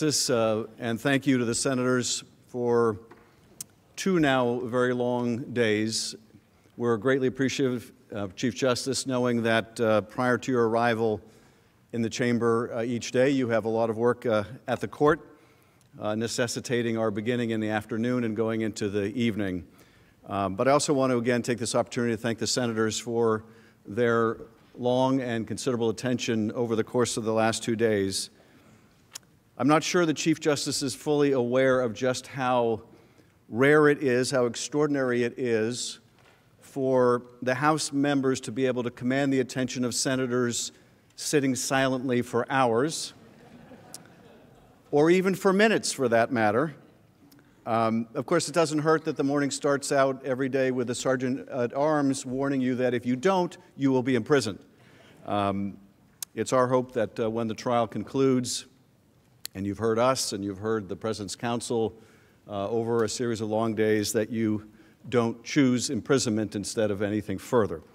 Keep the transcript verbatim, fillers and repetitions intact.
Justice, uh, and thank you to the senators for two now very long days. We're greatly appreciative of Chief Justice, knowing that uh, prior to your arrival in the chamber uh, each day, you have a lot of work uh, at the court, uh, necessitating our beginning in the afternoon and going into the evening. Um, but I also want to again take this opportunity to thank the senators for their long and considerable attention over the course of the last two days. I'm not sure the Chief Justice is fully aware of just how rare it is, how extraordinary it is for the House members to be able to command the attention of senators sitting silently for hours, or even for minutes for that matter. Um, of course, it doesn't hurt that the morning starts out every day with a sergeant at arms warning you that if you don't, you will be imprisoned. Um, it's our hope that uh, when the trial concludes, and you've heard us and you've heard the President's counsel uh, over a series of long days, that you don't choose imprisonment instead of anything further.